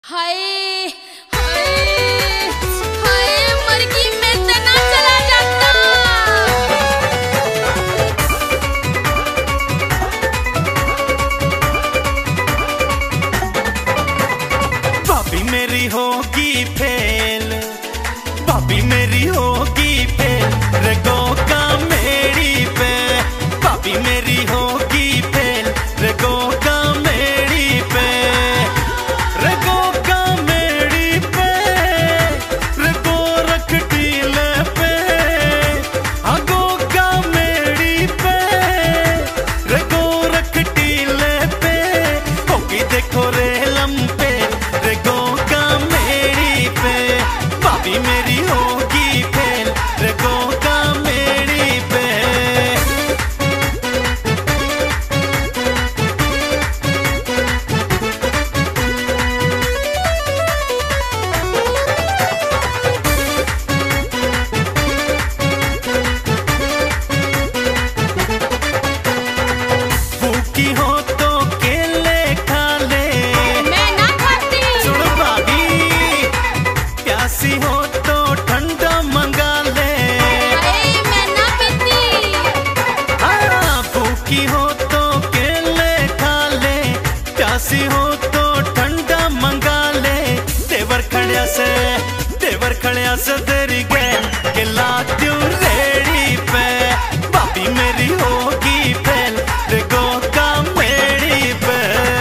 हाय हाय हाय मरगी में तना चला जाता। भाभी मेरी होगी फेल, भाभी मेरी होगी फेल, रगो का मेरी पे। भाभी मेरी होगी फेल, रगो का मेरी पे, रगो का मेरी पे, रगो रख टीले पे, आगो का मेरी पे, रगो रख टीले पे, होगी देखो रे लंपे, रगो का मेरी पे। भाभी मेरी होगी फेल, रगो का मेरी पे। भूखी हो तो केले खा ले, मैं ना खाती। सुन भाभी, प्यासी हो तो ठंडा मंगा ले। हाय मैं ना पीती। हाँ, भूखी हो तो केले खा ले, प्यासी हो तो ठंडा मंगा ले। देवर खड़िया से तेरी गैल के लात्यूं रेड़ी पे। भाभी मेरी होगी फेल, रगो का मेरी पे।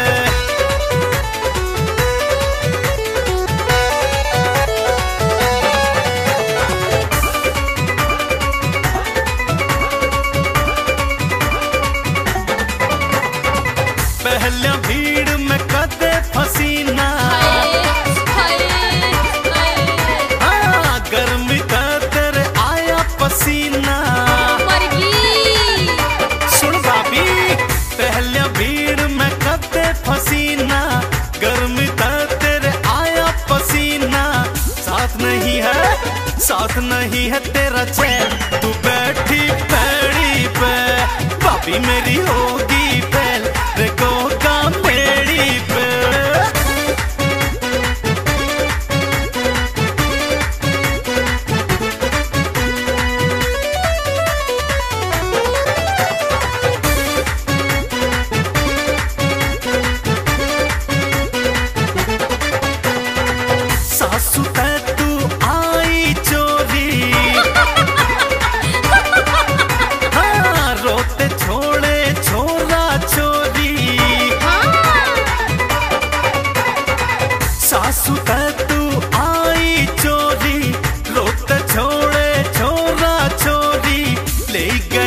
पहले भीड़ में कदे फसीना, हाय हाय हाँ, गर्मी का तेरे आया पसीना। मरगी। सुन भाभी, पहले भीड़ में कदे फसीना, गर्मी का तेरे आया पसीना। साथ नहीं है तेरा चैन, तू बैठी पैड़ी पे। भाभी मेरी होगी फेल, रगो का मेरी पे। सासू ते तू आई चोरी, हाँ, रोते छोड़े छोरा छोरी। सासू ते तू आई चोरी, रोते छोड़े छोरा छोरी। ले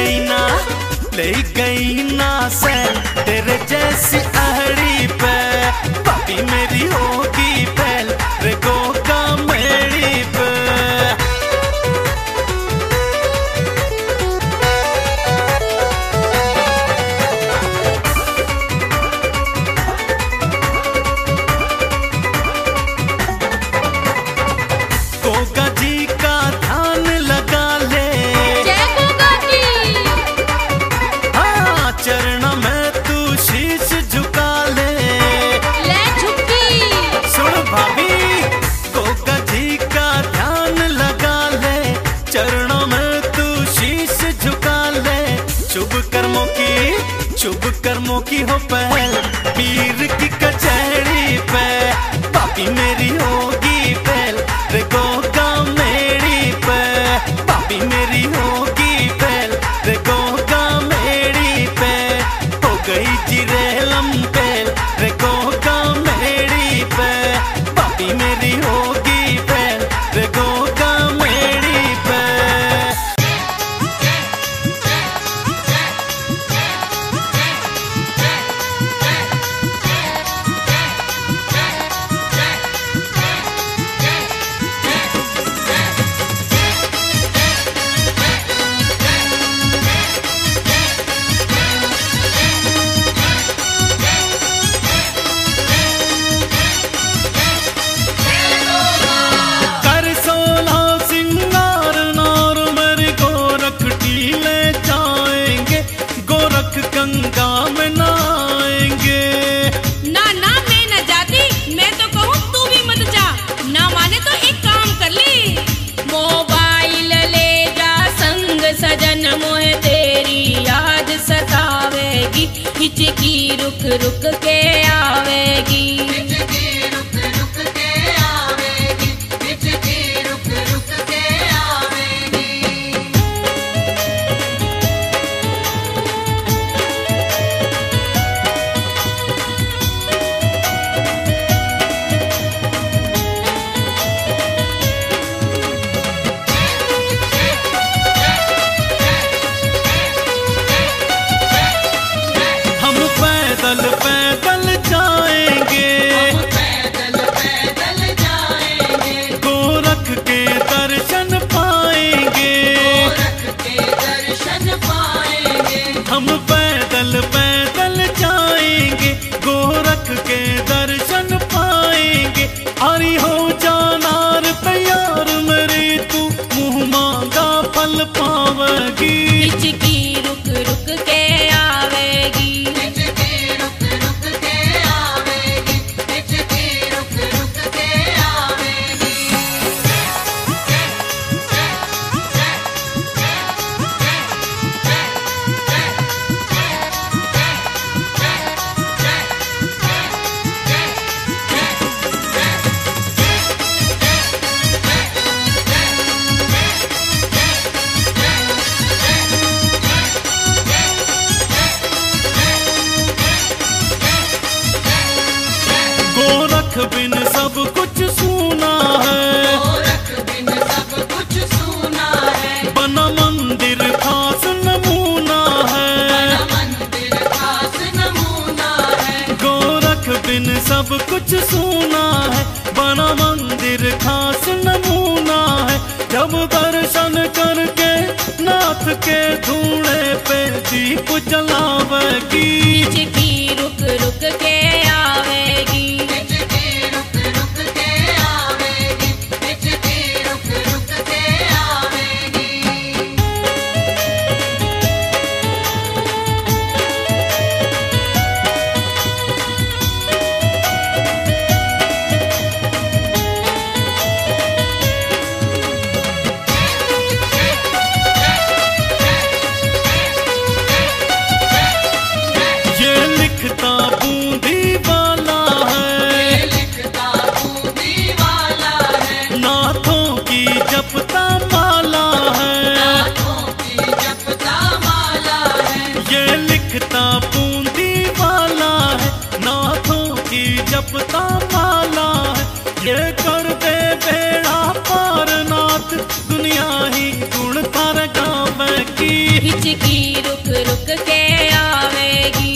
गई ना सैन तेरे जैसी अहड़ी पे। भाभी मेरी होगी फेल, रगो का मेरी पे। गोगा जी का ध्यान लगा ले, जय गोगा की। हाँ, चरण में तू शीश झुका ले। ले झुकी। सुन भाभी, गोगा जी का ध्यान लगा ले, चरणों में तू शीश झुका ले। शुभ कर्मों की हो पहल, पीर की कचहरी पे। भाभी मेरी होगी फेल, रगो का मेरी पे। भाभी मेरी होगी फेल, रगो का मेरी पे। हो गई जिरे लंपेल, रगो का मेरी पे। भाभी मेरी होगी फेल, रगो का मेरी पे। रुक के आवेगी। पैदल पैदल जाएंगे, गोरख के दर्शन पाएंगे। हम पैदल पैदल जाएंगे, गोरख के दर्शन पाएंगे। अरे हो जानार तैयार मेरी, तू मुँह मांगा फल पावेगी। हिचकी रुक रुक के आवेगी। गोरख बिन सब कुछ सूना है, बना मंदिर खास नमूना है। गोरख बिन सब कुछ सूना है, बना मंदिर खास नमूना है। जब दर्शन करके नाथ के धूणे पे दीप जलावेगी। हिचकी रुक रुक के आवेगी। लिखता बूंदी वाला है, नाथों की जपता माला है। ये लिखता बूंदी वाला है, नाथों की जपता माला है। ये कर दे बेड़ा पार नाथ, दुनिया ही गुण तार गावेगी। हिचकी रुक रुक के आवेगी।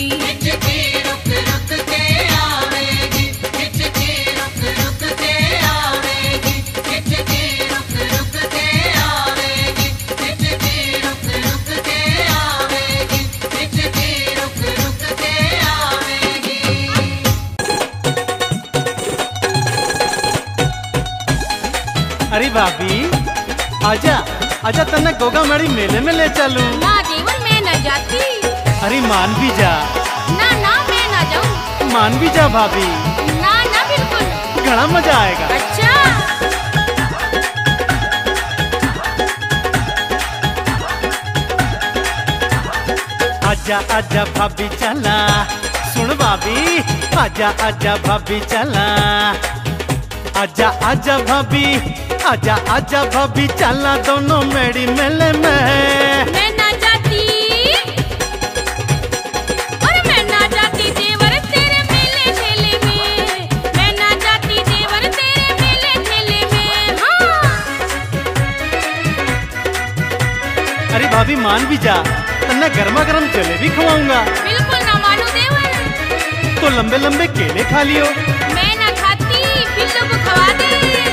अरे भाभी आजा आजा, तन्ने गोगा मड़ी मेले में ले चलूं। ना देवर मैं न जाती। अरे मान भी जा। ना ना मैं ना जाऊँ। मान भी जा भाभी। ना ना बिल्कुल। घना मजा आएगा। अच्छा। आजा आजा भाभी चला, सुन भाभी, आजा आजा भाभी चला। आजा आजा भाभी, आजा आजा भाभी चला, दोनों मेरी मेले में। मैं ना जाती, और मैं ना जाती देवर तेरे मेले ठेले में। मैं ना जाती देवर तेरे मेले ठेले में। हाँ। अरे भाभी मान भी जा, तन्ने गर्मा गर्म जलेबी खवाऊंगा। बिल्कुल ना मानो देवर। तो लंबे लंबे केले खा लियो। मैं ना खाती, बिल्लू को खवा दे।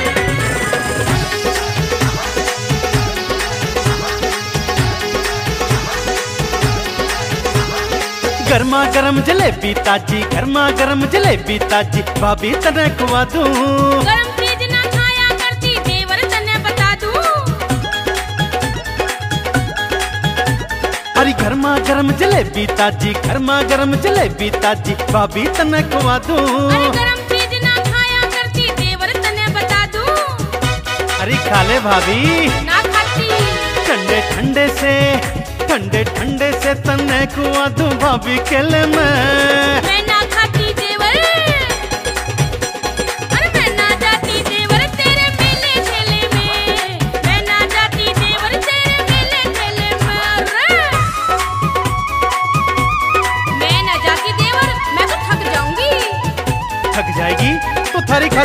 गर्मा गर्म जलेबी ताजी, गर्मा गर्म जलेबी ताजी, भाभी तने खुआ दूं। गरम फ्रिज ना खाया करती देवर, तने बता दूं। अरे गर्मा गर्म जलेबी ताजी, गर्मा गर्म जलेबी ताजी, भाभी तने खुआ दूं। अरे गरम फ्रिज ना खाया करती देवर, तने बता दूं। अरे खा ले भाभी। ना खाती। ठंडे ठंडे से, ठंडे ठंडे से तने खुआ दूं भाभी केले में। मैं ना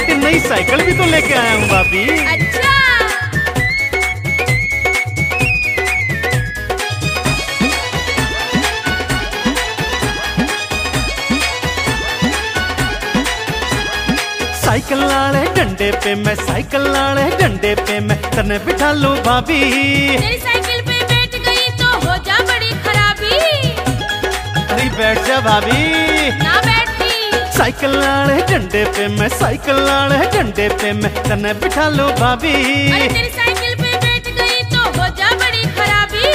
खातिर नई साइकिल भी तो लेके आया हूँ भाभी। अच्छा। साइकिल वाले डंडे पे मैं, साइकिल वाले डंडे पे मैं तने बिठा लूं भाभी। तेरी साइकिल पे बैठ गई तो हो जा बड़ी खराबी। अरे बैठ जा भाभी। ना बैठती। साइकिल वाले डंडे पे मैं, साइकिल वाले डंडे पे मैं तने बिठा लूं भाभी। अरे तेरी साइकिल पे बैठ गई तो हो जा बड़ी खराबी।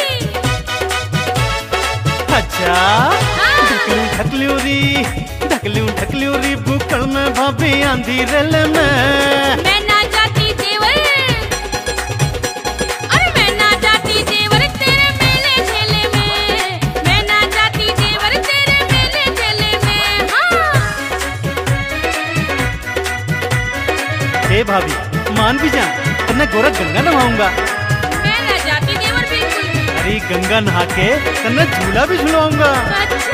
अच्छा। हाँ। ढकलू री, ढकलू री बुकल में भाभी आंधी रेल में। मैं ना जाती देवर, अरे मैं ना जाती देवर तेरे मेले ठेले में। मैं ना जाती देवर तेरे मेले ठेले में। हाँ। ए भाभी मान भी जा, तन्ने गोरा गंगा नहाऊंगा। मैं ना जाती देवर बिल्कुल भी। अरे गंगा नहा के तन्ने झूला भी झुलाऊंगा। अच्छा।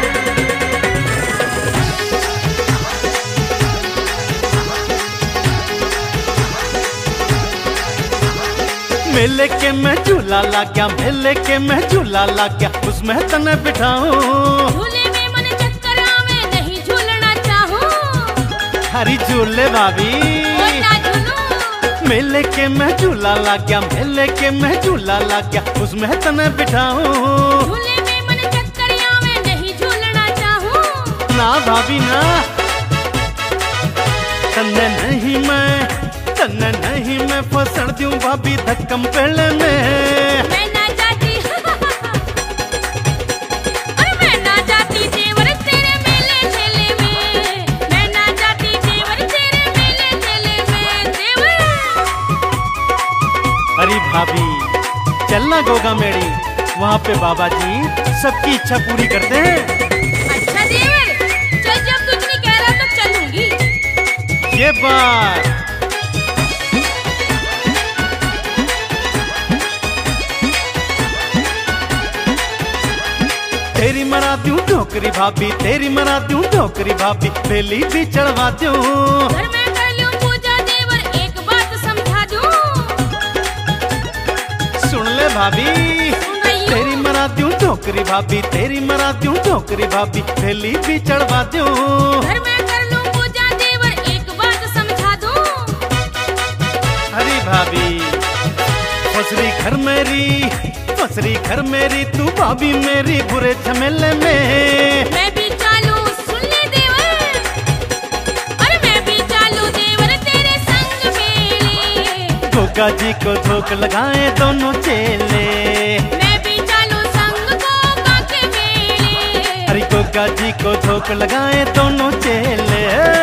मेले के मैं झूला ला गया, मेले के मैं झूला ला गया, उसमें तने बिठाऊं। झूले में मन चक्कर आवे, नहीं झूलना चाहूं। हरी झूले भाभी। ओ ना झूलूं। मेले के मैं झूला ला गया, मेले के मैं झूला ला गया, उसमें तने बिठाऊं। झूले में मन चक्कर आवे, नहीं झूलना चाहूं। ना भाभी ना, तन्ने नहीं मैं फसड़ दूं भाभी धक्कम पेले में। मैं ना जाती अरे मैं ना जाती देवर तेरे मेले ठेले में। मैं ना जाती देवर तेरे मेले ठेले में। देवर। अरे भाभी चलना गोगा मेड़ी, वहाँ पे बाबा जी सबकी इच्छा पूरी करते हैं। अच्छा देवर, चल जब कुछ नहीं कह रहा तो चलूंगी। ये बात। तेरी मरा दूं ठोकरी भाभी, तेरी मरा दूं ठोकरी भाभी, बेली भी चढ़वा दूं। घर में कर लूं पूजा देवर, एक बात समझा दूं। सुन ले भाभी। सुन रही हूं। तेरी मरा दूं ठोकरी भाभी, तेरी मरा दूं ठोकरी भाभी, बेली भी चढ़वा दूं। घर में कर लूं पूजा देवर, एक बात समझा दूं। अरे भाभी फसरी घर मेरी, फसरी घर मेरी, तू भाभी मेरी बुरे झमेले में। मैं भी चालू सुन ले देवर, अरे मैं भी चालू देवर तेरे संग मेले। गोगा जी को धोख लगाए दोनों चेले। मैं भी चालू संग गोगा के मेले। अरे गोगा जी को धोख लगाए दोनों चेले।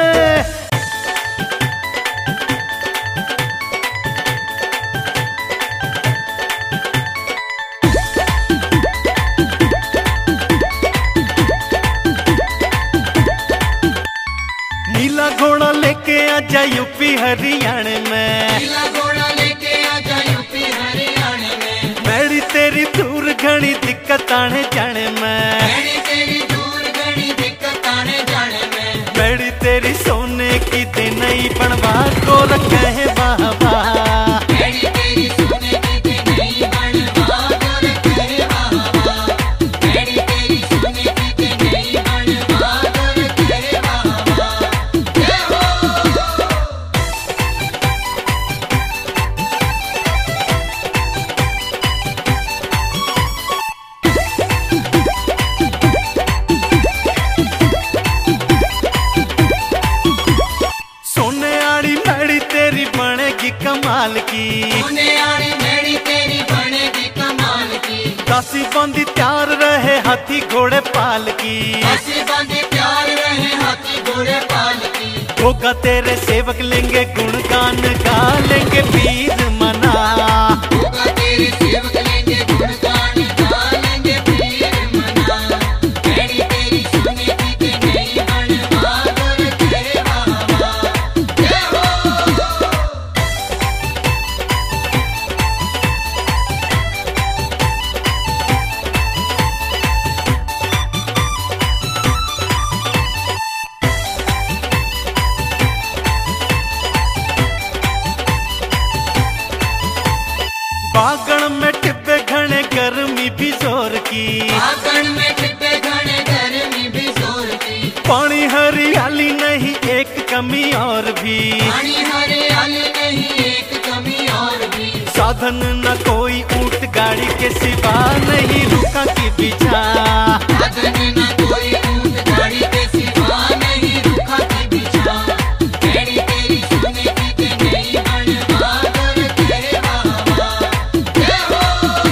नीला घोड़ा लेके आजा यूपी हरियाणा में। नीला घोड़ा लेके आजा यूपी हरियाणा में। मैड़ी तेरी दूर घनी दिक्कत आने जाने में। मैड़ी तेरी दूर घनी दिक्कत आने जाने में। मैड़ी तेरी सोने की ते नहीं बनवा को रखे है बाबा। मैड़ी तेरी सोने की ते नहीं बनवा को रखे है बाबा। मैड़ी तेरी सोने की ते नहीं बनवा को रखे है बाबा। जय हो। सोने आड़ी मैड़ी तेरी बनेगी कमाल की। सोने आड़ी मैड़ी तेरी बनेगी कमाल की। दासी बंदी तैयार रहे हाथी घोड़े पाल की। ऐसी बांधे प्यार रहे हाथी घोड़े पाल की। होगा तेरे सेवक लेंगे गुणगान गा लेंगे पीर मना। होगा तेरे सेवक लेंगे गुणगान गा लेंगे पीर मना। मैड़ी तेरी सोने की ते नहीं बनवा को रखे बाबा। जय हो। आंगन में टिप्पे घने गर्मी भी जोर थी। पानी हरियाली नहीं एक कमी और भी, पानी हरियाली नहीं एक कमी और भी। साधन न कोई ऊंट गाड़ी के सिवा नहीं रुका की बिछा, साधन न कोई ऊंट गाड़ी के सिवा नहीं रुका की बिछा। बेड़ी तेरी सोने की ते नहीं बन बहादुर तेरे बाबा जय हो।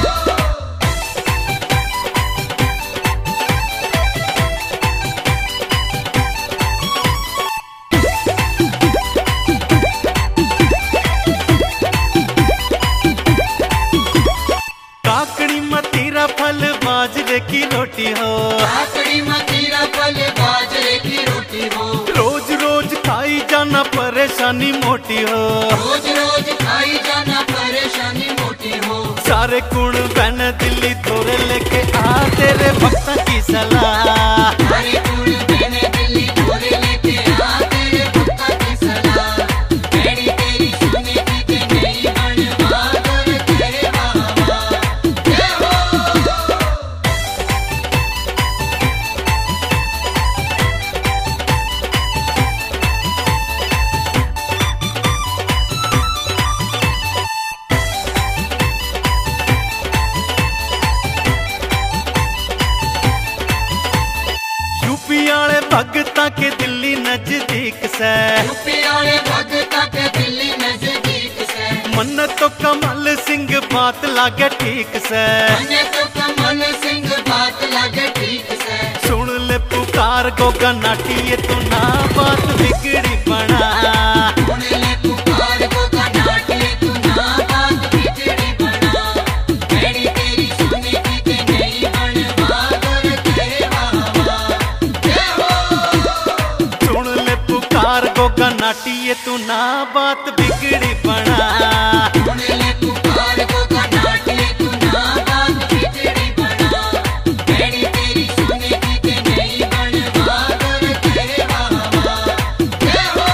काकड़ी मतीरा फल बाजरे की रोटी हो, काकड़ी मतीरा फल बाजरे की रोटी हो। रोज रोज खाई जाना परेशानी मोटी हो, रोज रोज खाई जाना परेशानी मोटी हो। सारे गुण बहन दिल्ली थोड़े लेके आ तेरे भक्ता की सलाह, हरे गुण मैंने दिल्ली थोड़े लेके आ तेरे भक्ता की सलाह। बेड़ी तेरी सोने की ते नहीं बन बहादुर तेरे बाबा जय हो। यूपी वाले भगता के दिल्ली नजदीक से, यूपी वाले भगता के दिल्ली नजदीक से। मन्नत तो कमल सिंह बात लागे ठीक से, मन्ने तो कमल सिंह बात लगे ठीक से। सुन ले पुकार गोगा नाटी ये तो ना बात बिगड़ी बना, सुन ले पुकार को नाट्य तू ना बात बिगड़ी बना। बेड़ी तेरी सोने की ते नहीं बन बहादुर तेरे बाबा जय हो। सुन ले पुकार गोगा नाटी ये तू ना बात बिगड़ी बना। सुन ले पुकार को नाट्य तू ना बात बिगड़ी बना। बेड़ी तेरी सोने की ते नहीं बन बहादुर तेरे बाबा जय हो।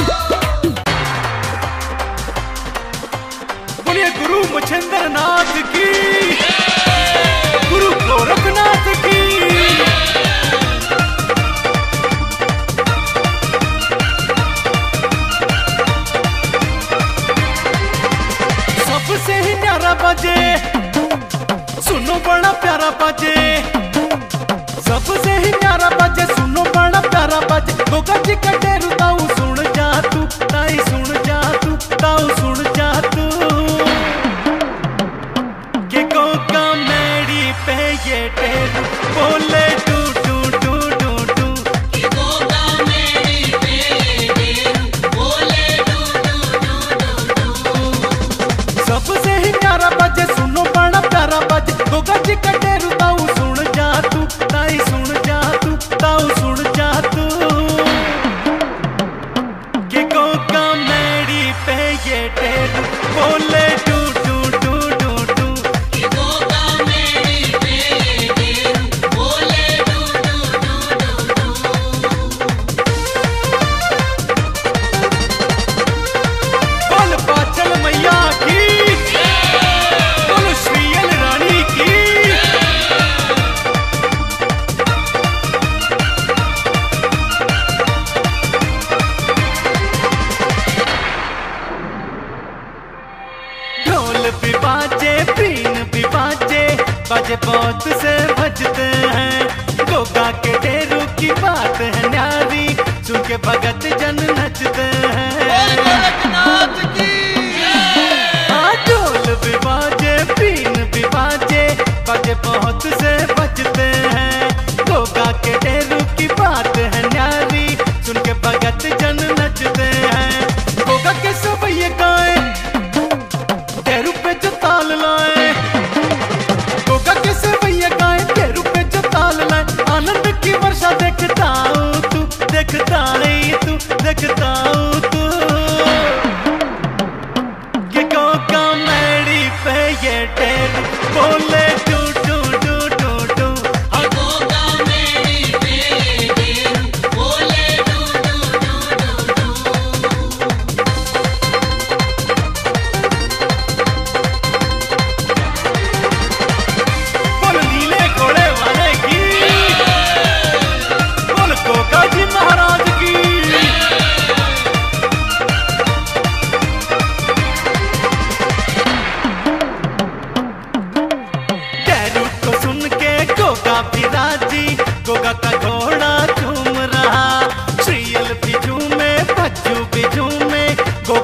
बोलिए गुरु मच्छिंद्र नाथ की, गुरु गोरखनाथ की। सबसे ही प्यारा बजे, सुनो बड़ा प्यारा बजे, सबसे ही प्यारा बजे, सुनो बड़ा प्यारा बजे। गोगा जी का डेरू ताऊ सुन जा तू, ताई सुन जा तू, ताऊ सुन जा तू, कि गोगा मेरी पे ये डेरू बोले टू टू टू टू टू। कि गोगा मेरी पे डेरू बोले डू डू डू डू डू। सबसे ही प्यारा बजे, सुनो बड़ा प्यारा बजे। गोगा जी का डेरू ताऊ सुन जा तू, ताई सुन जा तू, ताऊ सुन जा तू, कि गोगा मेरी पे ये डेरू बोले टू टू टू टू टू। कि गोगा मेरी पे डेरू बोले डू डू डू डू डू। बोल पाचल मैया की, बोल श्रीयल रानी की। ढोल भी बाजे, बीन भी बाजे, बाजे बहुत से बजते हैं। गोगा के डेरू की बात है न्यारी, सुन के भगत जन नचते हैं। हाँ, ढोल भी बाजे, बीन भी बाजे, बाजे बहुत से बजते हैं। गोगा के डेरू की बात है न्यारी, सुन के भगत जन नचते हैं। गोगा के सब ये गाए, डेरू पे जो ताल लाए, गोगा के सब ये गाए, डेरू पे जो ताल लाए। आनंद की वर्षा देखता हूँ तू, देखता ही तू, देखता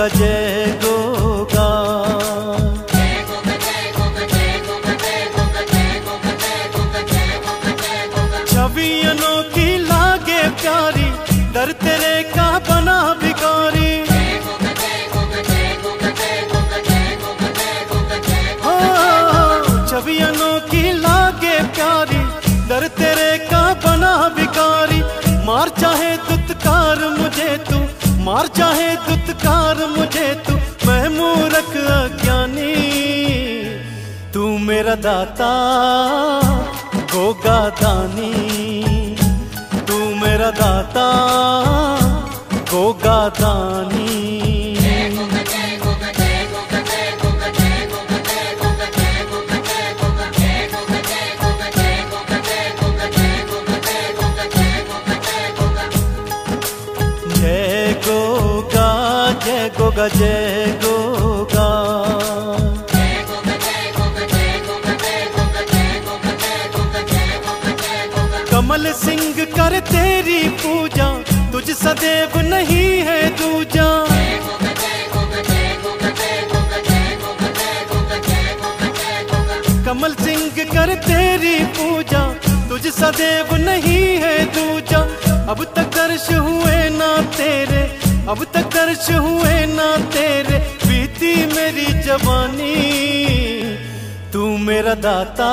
गोगा जय गोगा। छवि अनोखी लागे प्यारी, दर तेरे का बना भिखारी। छवि अनोखी लागे प्यारी, दर तेरे का बना भिखारी। मार चाहे दुत्कार मुझे तू, मार चाहे दुत्कार मुझे तू, मैं मूर्ख अज्ञानी। तू मेरा दाता गोगा दानी, तू मेरा दाता गोगा दानी। जय गोगा जय गोगा जय गोगा। कमल सिंह कर तेरी पूजा, तुझ सदैव नहीं है दूजा। कमल सिंह कर तेरी पूजा, तुझ सदैव नहीं है दूजा। अब तक दर्श हुए ना तेरे, अब तक दर्श हुए ना तेरे, बीती मेरी जवानी। तू मेरा दाता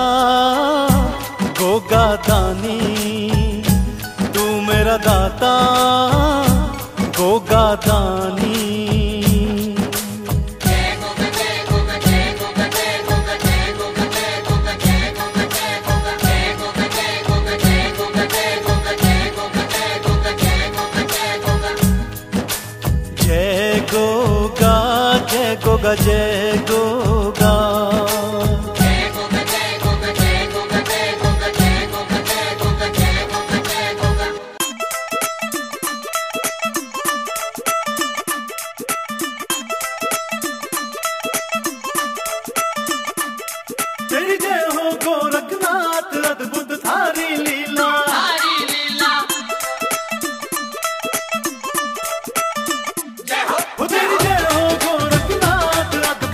गोगा दानी, तू मेरा दाता गोगा दानी। जय गोगा जय गोगा जय गोगा। तेरी जय हो गोरखनाथ, अद्भुत थारी लीला। तेरी जय हो गोरखनाथ, अद्भुत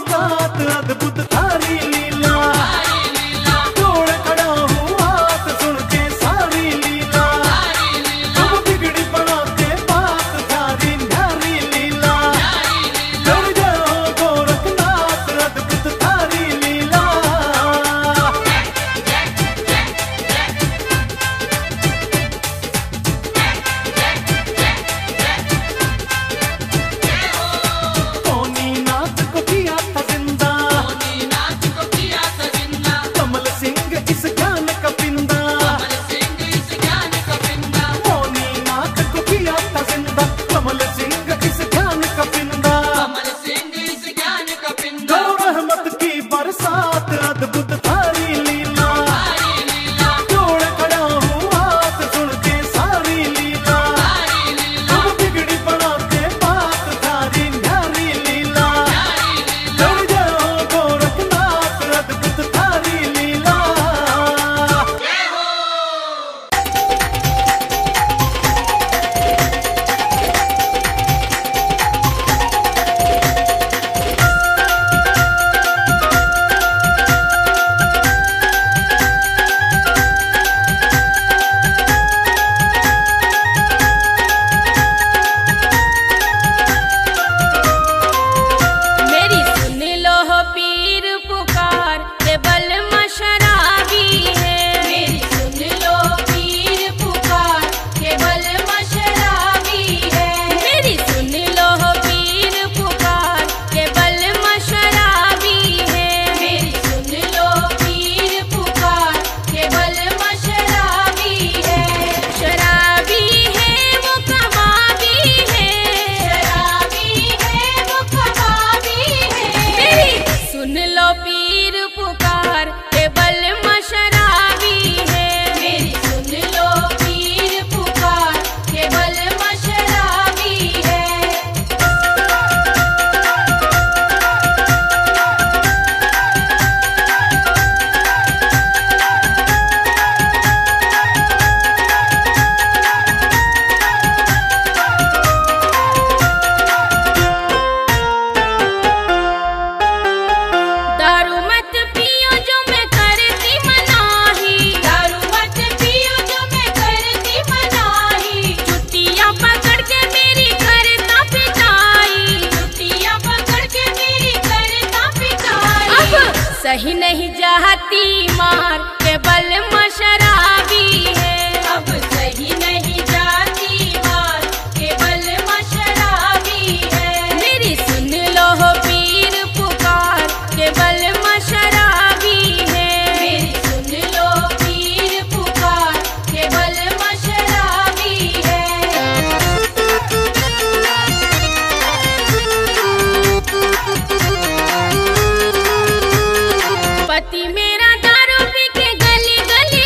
औकात अद्भुत थारी लीला, तोड़ खड़ा हूँ हाथ सुन के सारी लीला, तुम बिगड़ी बनाते बात थारी न्यारी लीला, कर जाओ गोरखनाथ अद्भुत थारी लीला। सोनी नाथ को किया था जिंदा, कमल सिंह इस ज्ञान का पिंदा, सोनी नाथ को किया था जिंदा, कमल सिंह इस ज्ञान का पिंदा, दो रहमत की बरसात अद्भुत थारी लीला, तोड़ खड़ा हूँ हाथ सुन के सारी लीला, तुम बिगड़ी बनाते बात थारी न्यारी लीला, कर जाओ गोरखनाथ अद्भुत थारी लीला। मेरी सुन लो हो पीर पुकार के बल मशराबी है, मेरी सुन लो पीर पुकार के बल मशराबी है, मेरी सुन लो हो पीर पुकार के बल मशराबी है, मेरी सुन लो पीर पुकार के बल मशराबी है, शराबी है वो कबाबी है, शराबी है वो कबाबी है, मेरी सुन लो पीर पुकार के बल मशराबी है, मेरी सुन लो पीर पुकार के बल मशराबी है। दारू मत पियो जो मैं करती मनाही, दारू मत पियो जो मैं करती मनाही, छुट्टियां पकड़ के मेरी करता पिटाई, छुट्टियां पकड़ के मेरी करता पिटाई, अब सही नहीं जाती मार के बल मशराबी है, अब सही नहीं जाती मार के बल मशराबी है, मेरी सुन लो हो पीर पुकार के बल मशराबी है, मेरी सुन लो पीर पुकार के बल मशराबी है। पति मेरा दारू पी के गली गली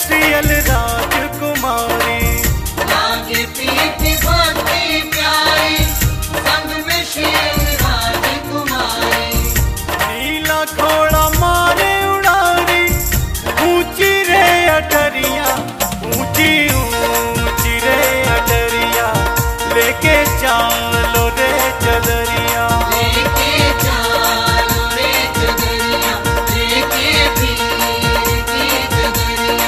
श्रीयल राजकुमारी। लागे प्रीति भक्ति प्यारी संग में श्रीयल राजकुमारी। नीला घोड़ा मारे उड़ारी ऊंची रे अटरिया, ऊंची ऊंची रे अटरिया, लेके चालो रे चदरिया। लेके चालो रे चदरिया, लेके पीर की चदरिया।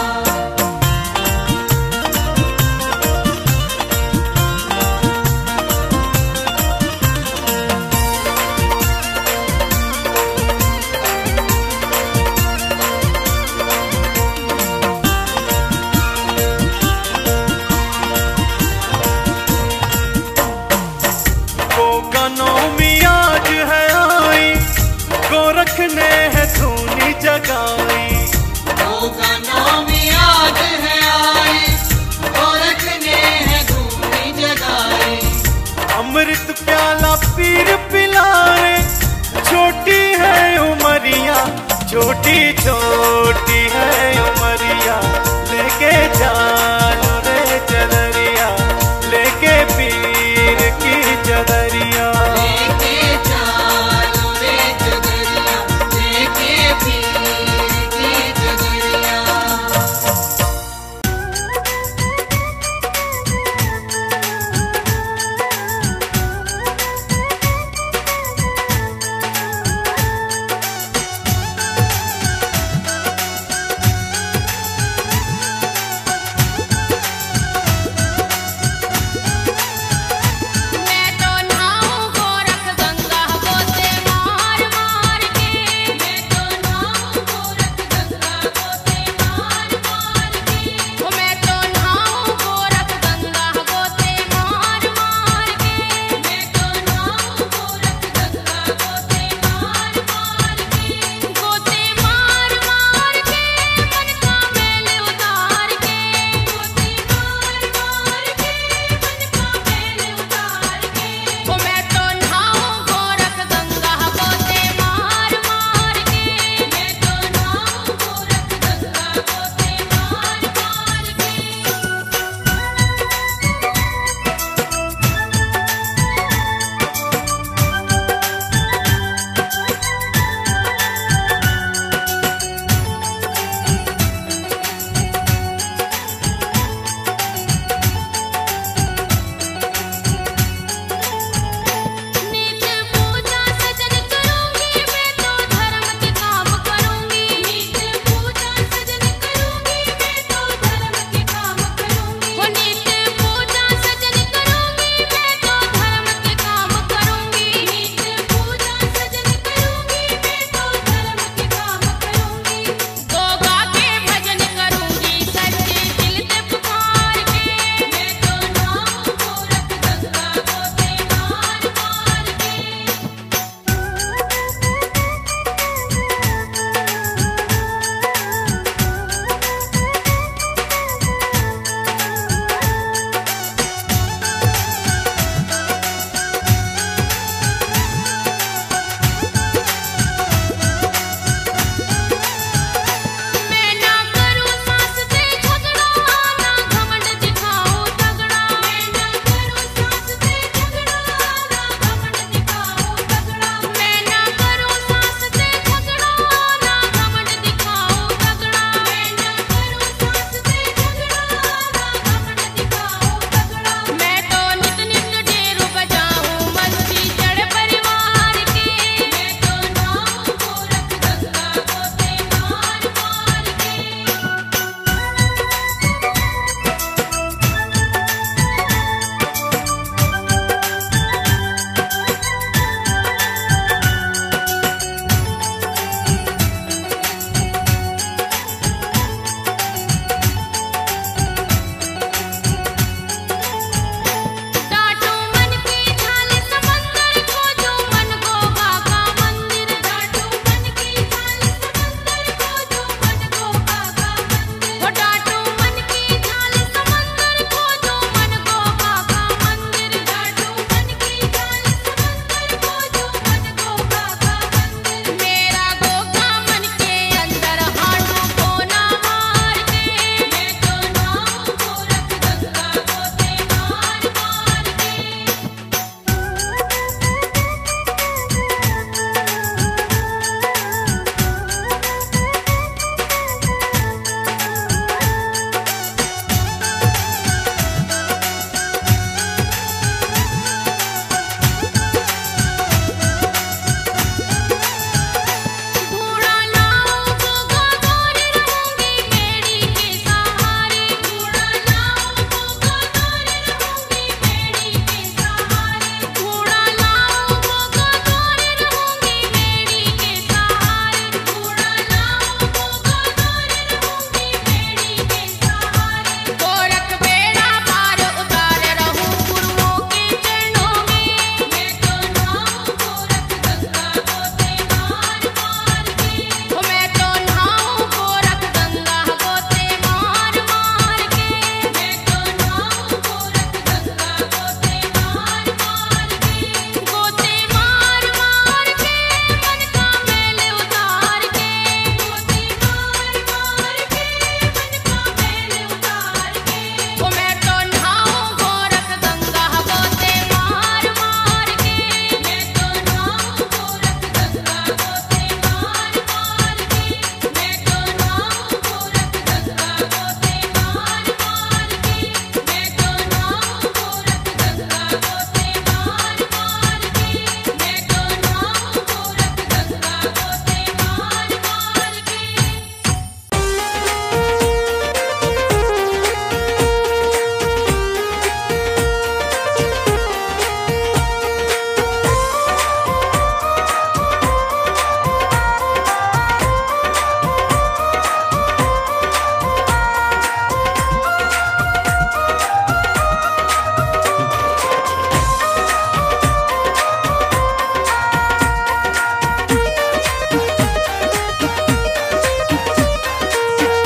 नौमी आज है आई, गोरख ने है धूनी जगाई। होगा नौमी आज है आई, गोरख ने है धूनी जगाई। अमृत प्याला पीर पिलाए, छोटी है उमरिया, छोटी छोटी है उमरिया, लेके चालो रे चदरिया, लेके पीर की चदरिया। लेके चालो रे चदरिया, लेके पीर की चदरिया।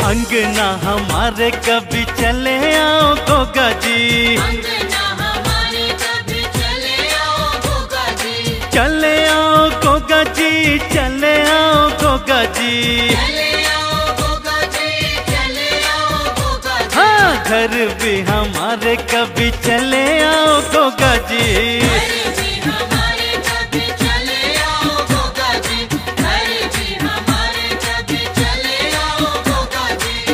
अंगना हमारे कभी चले आओ गोगा जी, अंगना हमारे कभी चले आओ गोगा जी, चले आओ गोगा जी, चले आओ गोगा जी। चले आओ गोगा जी, चले आओ गोगा जी। हाँ घर भी हमारे कभी चले आओ गोगा जी। घर भी हमारे कभी चले आओ गोगा जी, घर भी हमारे कभी चले आओ गोगा जी।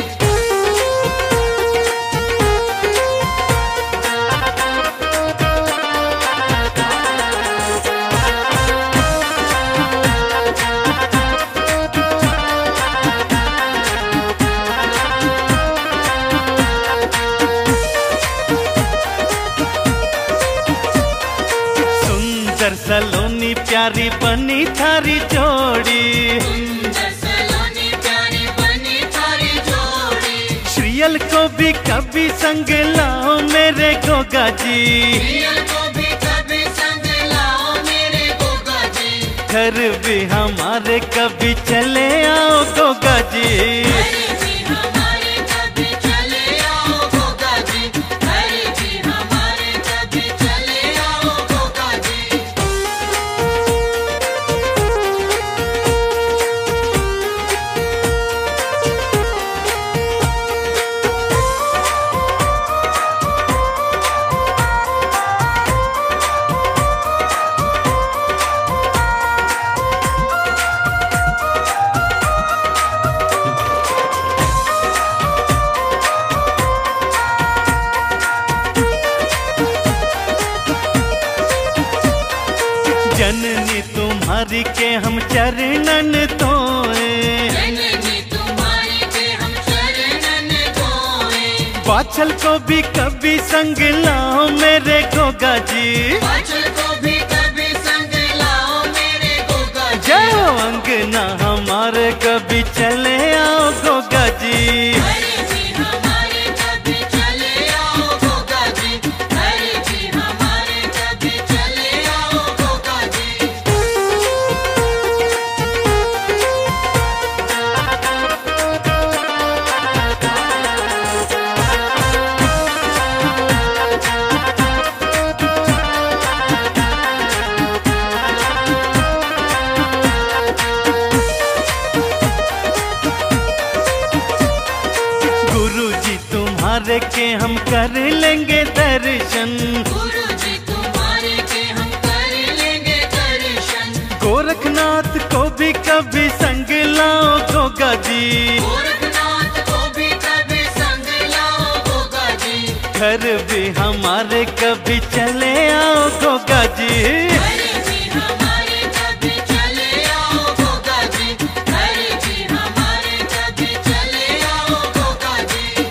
सुंदर सलोनी प्यारी बनी थारी जोड़ी, सुंदर सलोनी प्यारी बनी थारी जोड़ी, श्रियल को भी कभी संग लाओ मेरे गोगा जी। प्रियल को भी कभी संग लाओ मेरे गोगा जी। घर भी हमारे कभी चले आओ गोगा जी। घर भी हमारे कभी चले आओ गोगा जी, घर भी हमारे कभी चले आओ गोगा जी। जननी तुम्हारी के हम चरणन धोए, जननी तुम्हारी के हम शरणन धोए, बाछल को भी कभी संग लाओ मेरे गोगा जी। बाछल को भी कभी संग लाओ मेरे गोगा जी। जाओ अंगना हमारे कभी चले आओ गोगा जी। घर भी हमारे कभी चले आओ गोगा जी, घर भी हमारे कभी चले आओ गोगा जी। गुरु जी तुम्हारे के हम कर लेंगे दर्शन, गुरु जी तुम्हारे के हम कर लेंगे दर्शन, गोरखनाथ को भी कभी संग लाओ गोगा जी। गोरखनाथ को भी कभी संग लाओ गोगा जी। घर भी हमारे कभी चले आओ गोगा जी। घर भी हमारे कभी चले आओ गोगा जी, घर भी हमारे कभी चले आओ गोगा जी।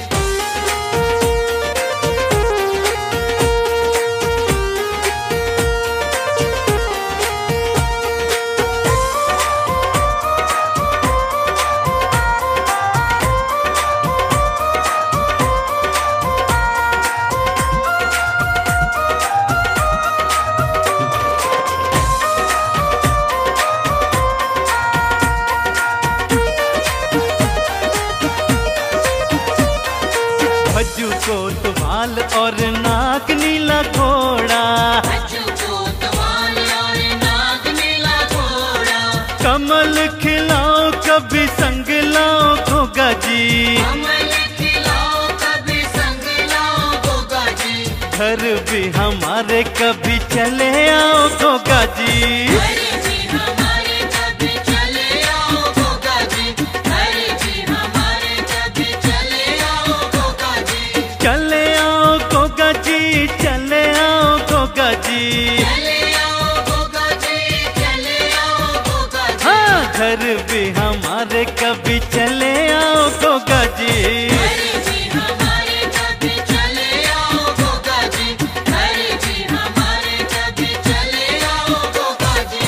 भज्जू को तुवाल और नाक नीला घोड़ा, बच्चों को तवाल और नाग नीला घोड़ा, कमल खिलाओ कभी संग लाओ गोगा जी। कमल खिलाओ कभी संग लाओ गोगा जी। घर भी हमारे कभी चले आओ गोगा जी। घर भी हमारे कभी चले आओ गोगा जी, घर भी हमारे कभी चले आओ गोगा जी। चले आओ गोगा जी, चले आओ गोगा जी। चले आओ गोगा जी, चले आओ गोगा जी। हाँ घर भी हमारे कभी चले आओ गोगा जी। घर भी हमारे कभी चले आओ गोगा जी, घर भी हमारे कभी चले आओ गोगा जी।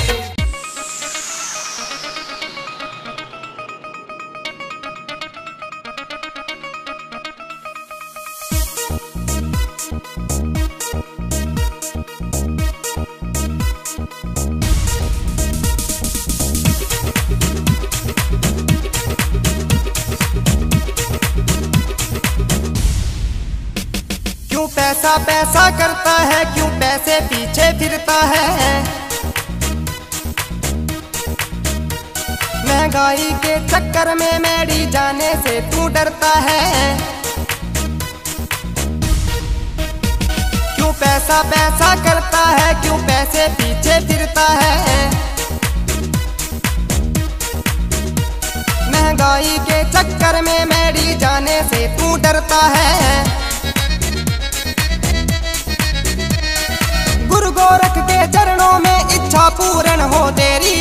पैसा पैसा करता है, क्यों पैसे पीछे फिरता है। महंगाई के चक्कर में मेरी जाने से तू डरता है। क्यों पैसा पैसा करता है, क्यों पैसे पीछे फिरता है। महंगाई के चक्कर में मेरी जाने से तू डरता है। गुरु गोरख के चरणों में इच्छा पूर्ण हो तेरी।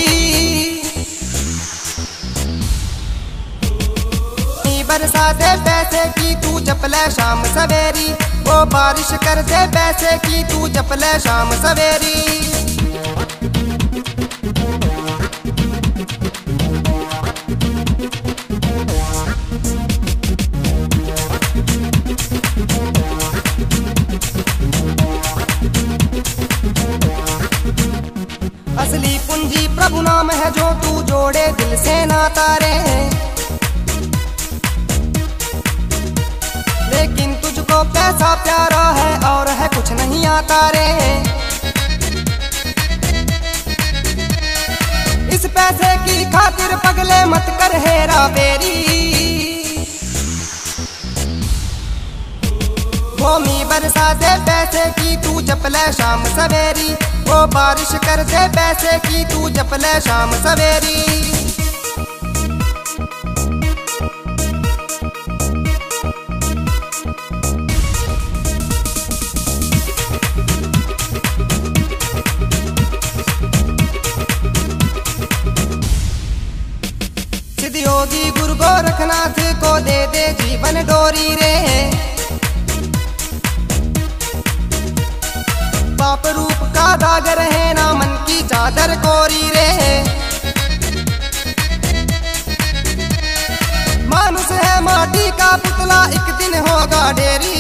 बरसा दे पैसे की तू जपले शाम सवेरी, वो बारिश कर दे पैसे की तू जपले शाम सवेरी। असली पूंजी प्रभु नाम है, जो तू जोड़े दिल से नाता रे। लेकिन तुझको पैसा प्यारा है और है कुछ नहीं आता रे। इस पैसे की खातिर पगले मत कर हेरा फेरी। भूमि बरसा दे पैसे की तू जपले शाम सवेरी, वो बारिश कर दे पैसे की तू जपले शाम सवेरी। योगी गुरु गोरखनाथ को दे दे जीवन डोरी रे। पाप रूप का दाग रहे ना मन की चादर कोरी रे। मानुष है माटी का पुतला, एक दिन होगा ढेरी।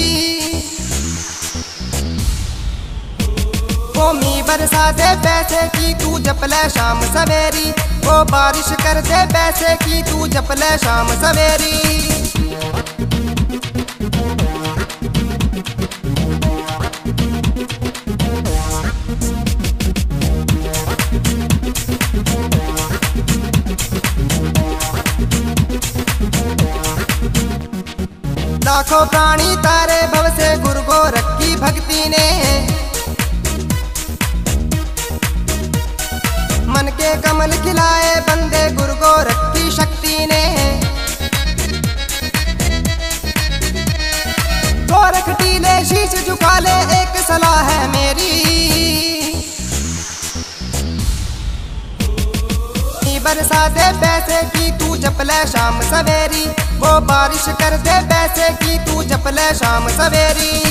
भूमि बरसा दे पैसे की तू जपले शाम सवेरी, वो बारिश कर दे पैसे की तू जपले शाम सवेरी। लाखों प्राणी तारे भव से गुरु गोरख की भक्ति ने। मन के कमल खिलाए बंदे गुरु गोरख की शक्ति ने। गोरख टीले शीश झुका ले, एक सलाह है मेरी। बरसा दे पैसे की तू जपले शाम सवेरी, वो बारिश कर दे पैसे की तू जपले शाम सवेरी।